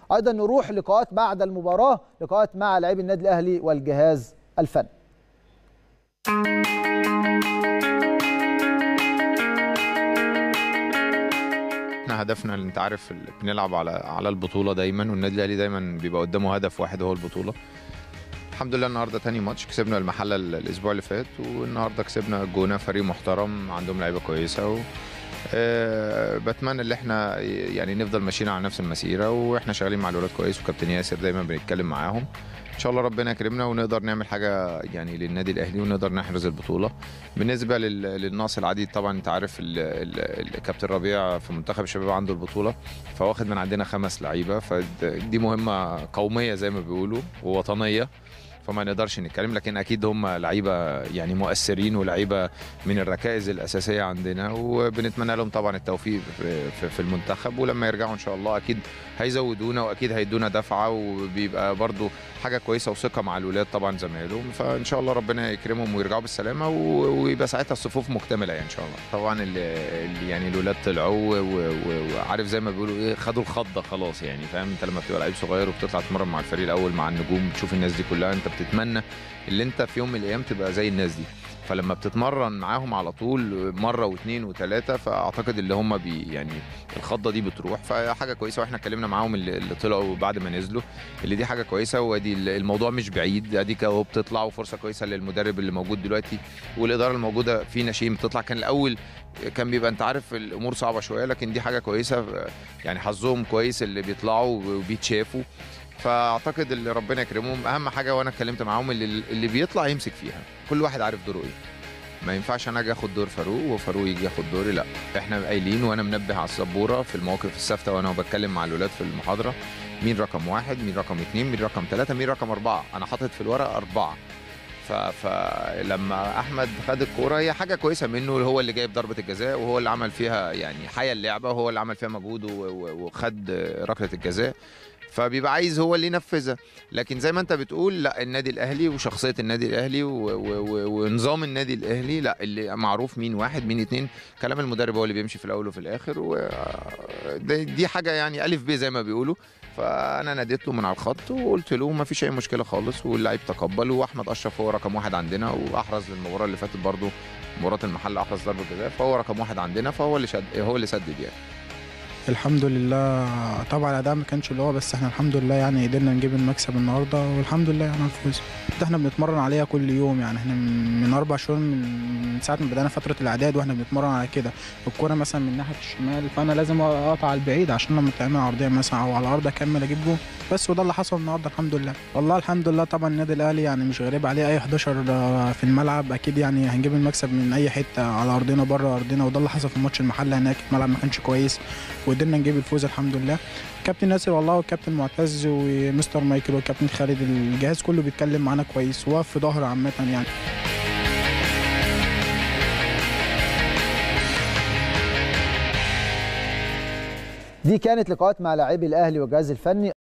ايضا نروح لقاءات بعد المباراه، لقاءات مع لاعبي النادي الاهلي والجهاز الفني. احنا هدفنا اللي انت عارف بنلعب على البطوله دايما، والنادي الاهلي دايما بيبقى قدامه هدف واحد هو البطوله. الحمد لله النهارده تاني ماتش، كسبنا المحله الاسبوع اللي فات، والنهارده كسبنا الجونه، فريق محترم عندهم لعيبه كويسه بتمنى ان احنا يعني نفضل ماشيين على نفس المسيره، واحنا شغالين مع الولاد كويس، وكابتن ياسر دايما بنتكلم معاهم. ان شاء الله ربنا يكرمنا ونقدر نعمل حاجه يعني للنادي الاهلي ونقدر نحرز البطوله. بالنسبه للناقص العديد طبعا انت عارف الكابتن ربيع في منتخب الشباب عنده البطوله، فواخد من عندنا 5 لعيبه، فدي مهمه قوميه زي ما بيقولوا ووطنيه، فما نقدرش نتكلم، لكن اكيد هم لعيبه يعني مؤثرين ولعيبه من الركائز الاساسيه عندنا، وبنتمنى لهم طبعا التوفيق في المنتخب، ولما يرجعوا ان شاء الله اكيد هيزودونا واكيد هيدونا دفعه، وبيبقى برضو حاجه كويسه وثقه مع الولاد طبعا زمايلهم، فان شاء الله ربنا يكرمهم ويرجعوا بالسلامه، ويبقى ساعتها الصفوف مكتمله يعني ان شاء الله. طبعا اللي يعني الولاد طلعوا وعارف زي ما بيقولوا ايه، خدوا الخضه خلاص يعني، فاهم انت لما بتبقى لعيب صغير وبتطلع تتمرن مع الفريق الاول مع النجوم، بتشوف الناس دي كلها، انت بتتمنى اللي انت في يوم من الايام تبقى زي الناس دي، فلما بتتمرن معاهم على طول مره واثنين وثلاثه، فاعتقد اللي هم يعني الخضه دي بتروح، فحاجه كويسه، واحنا اتكلمنا معاهم اللي طلعوا بعد ما نزلوا، اللي دي حاجه كويسه، وادي الموضوع مش بعيد، اديك اهو بتطلع، وفرصه كويسه للمدرب اللي موجود دلوقتي والاداره الموجوده في ناشئين بتطلع. كان الاول كان بيبقى انت عارف الامور صعبه شويه، لكن دي حاجه كويسه يعني، حظهم كويس اللي بيطلعوا وبيتشافوا، فاعتقد اللي ربنا يكرمهم. اهم حاجه وانا اتكلمت معاهم اللي بيطلع يمسك فيها، كل واحد عارف دوره ايه، ما ينفعش انا اجي اخد دور فاروق وفاروق يجي ياخد دوري، لا احنا قايلين، وانا منبه على السبوره في المواقف الثابته وانا بتكلم مع الولاد في المحاضره، مين رقم 1، مين رقم 2، مين رقم 3، مين رقم 4، انا حاطط في الورقه 4. فلما احمد خد الكوره هي حاجه كويسه منه، هو اللي جايب ضربه الجزاء، وهو اللي عمل فيها يعني حيا اللعبه، وهو اللي عمل فيها مجهود وخد ركله الجزاء، فبيبقى عايز هو اللي ينفذها. لكن زي ما انت بتقول، لا النادي الاهلي وشخصيه النادي الاهلي ونظام النادي الاهلي، لا اللي معروف مين 1 مين 2، كلام المدرب هو اللي بيمشي في الاول وفي الاخر، ودي حاجه يعني الف ب زي ما بيقولوا. فانا ناديت له من على الخط وقلت له ما فيش اي مشكله خالص، واللعيب تقبل، واحمد اشرف هو رقم 1 عندنا، واحرز المباراه اللي فاتت برضو مباراه المحله احرز ضربه جزاء، فهو رقم 1 عندنا، فهو اللي سدد يعني. الحمد لله طبعا الاداء ما كانش اللي هو، بس احنا الحمد لله يعني قدرنا نجيب المكسب النهارده، والحمد لله يعني على الفوز. احنا بنتمرن عليها كل يوم يعني، احنا من 4 شهور من ساعه ما بدانا فتره الاعداد واحنا بنتمرن على كده، الكوره مثلا من ناحيه الشمال، فانا لازم اقطع البعيد عشان لما تعمل عرضيه مثلا او على الارض اكمل اجيب جول، بس وده اللي حصل النهارده الحمد لله. والله الحمد لله طبعا النادي الاهلي يعني مش غريب عليه اي 11 في الملعب، اكيد يعني هنجيب المكسب من اي حته، على ارضنا بره ارضنا، وده اللي حصل في ماتش المحله هناك، الملعب ما كانش كويس وقدرنا نجيب الفوز الحمد لله. كابتن ناصر والله والكابتن معتز ومستر مايكل والكابتن خالد، الجهاز كله بيتكلم معانا كويس وواقف في ظهر عامه يعني. دي كانت لقاءات مع لاعبي الاهلي والجهاز الفني.